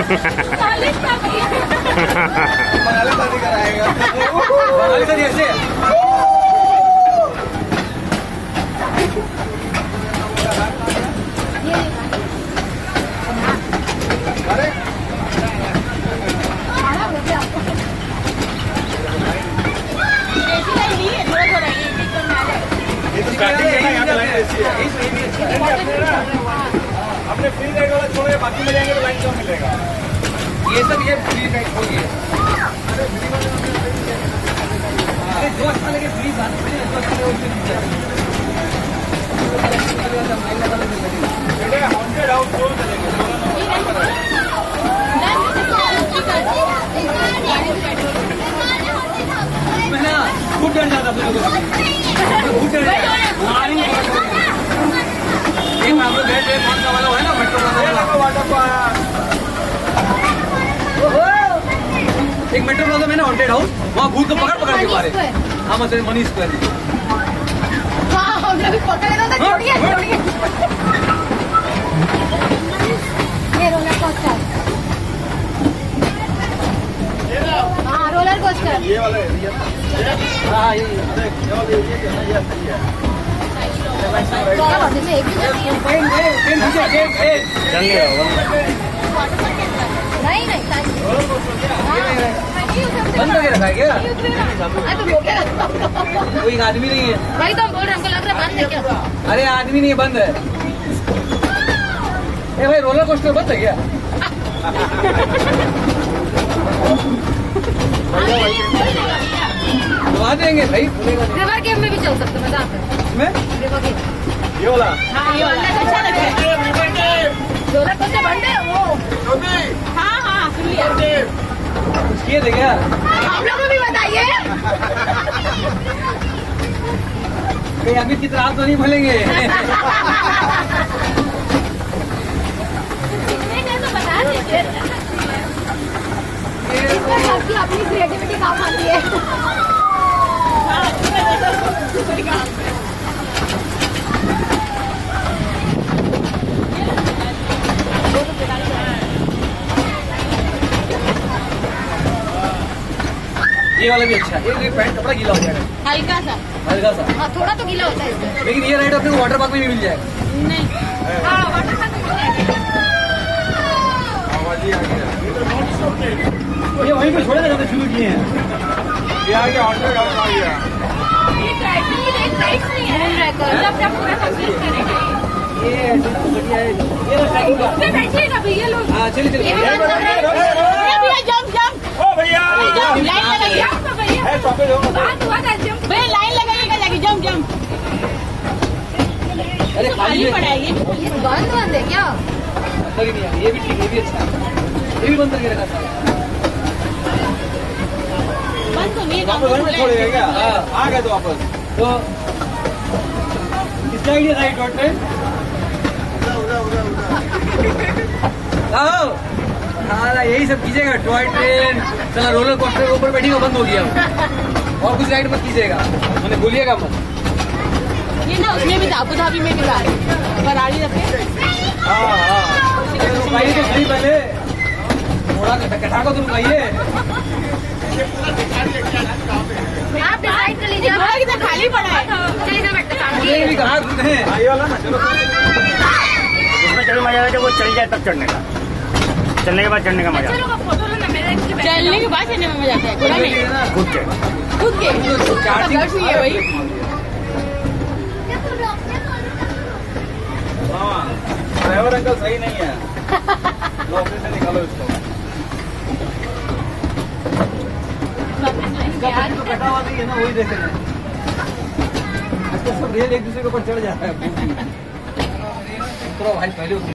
शादी कराएगा ऐसे। अपने फ्री राइड वाला छोड़े, बाकी में जाएंगे तो लाइन कम मिलेगा। ये सब ये फ्री राइड छोड़िए। अरे जो अच्छा लगे फ्री बात करिए, जो अच्छा लगे उससे दीजिए। हॉन्टेड हाउस क्यों चलेंगे? मैं ना खूब डर जाता था, खूब डर जाता। कौन सा वाला है ना मेट्रो वाटर पार्क, एक मेट्रो प्लाजा में ना हॉन्टेड हाउस, वहाँ भूत को पकड़ के मारे। हाँ मतलब मनी स्क्वायर रोलर कोस्टर ये वाला एरिया। हाँ ये वाला एरिया सही है। नहीं बंद करके रखा है क्या? कोई आदमी नहीं है भाई, तो हम बोल रहे हमको लग रहा है बंद है क्या? अरे आदमी नहीं है, बंद है। ए भाई रोलर कोस्टर बंद है क्या? आ देंगे भाई। रिवर गेम में भी चल सकते मजा आता है इसमें। रिवर गेम ये वाला हाँ, ये वाला अच्छा लगता है। रोलर कोस्टर बंद है वो। हाँ सुन लिया। कुछ किए थे क्या? हम लोग को भी बताइए। कहीं अमित की तरह तो नहीं भूलेंगे। तो बता दीजिए, अपनी क्रिएटिविटी काम आती है। ये वाला भी अच्छा है। ये पैंट कपड़ा गीला हो जाएगा, हल्का सा हाँ, थोड़ा तो गीला होता है इसमें। लेकिन ये राइड अपने को वाटर पार्क में भी मिल जाएगा। नहीं हाँ, वाटर पार्क में मिल जाएगा। ये वहीं पे छोड़े जाते शुरू किए हैं। ये आ गया ऑर्डर आ गया। ये पूरा कंप्लीट करेंगे। ये बढ़िया है। ये बैठिएगा भैया लोग। हाँ चलिए चलिए। भैया जंप ओ भैया लाइन लगाइए भैया। भैया लाइन लगाइएगा जाके जंप। अरे खाली पड़ा है ये बंद है क्या? नहीं है, ये भी ठीक है, ये भी अच्छा है। ये भी बंद करके रखा था। बंद तो नहीं वापस घर में छोड़ेगा क्या? हाँ आ गए तो वापस। तो किसका आइडिया था टॉय ट्रेन? हाँ यही सब कीजिएगा, टॉय ट्रेन चला, रोलर कोस्टर के ऊपर बैठेगा, बंद हो गया। और कुछ राइड मत कीजिएगा, मैंने भूलिएगा मत। ये ना उसमें भी था, अबू धाबी में भी था, फरारी रखे। हाँ रुकाइए तो सही, पहले थोड़ा कटा को तो रुकाइए। आप डिसाइड कर लीजिए, कितना खाली पड़ा है। ये भी कहाँ हैं? ये वाला ना, चलो उसमें चढ़ने मजा आएगा, वो चल जाए तब चढ़ने का, चलने के बाद चढ़ने का मजा। चलने के बाद चढ़ने में मजा आता है। कूद के चार्जिंग है भाई। ड्राइवर अंकल सही नहीं है, नौकरी से निकालो इसको। तो कटा हुआ नहीं है ना, वही देखे ना। आजकल सब रेल एक दूसरे के ऊपर चढ़ जाता है। तो भाई पहले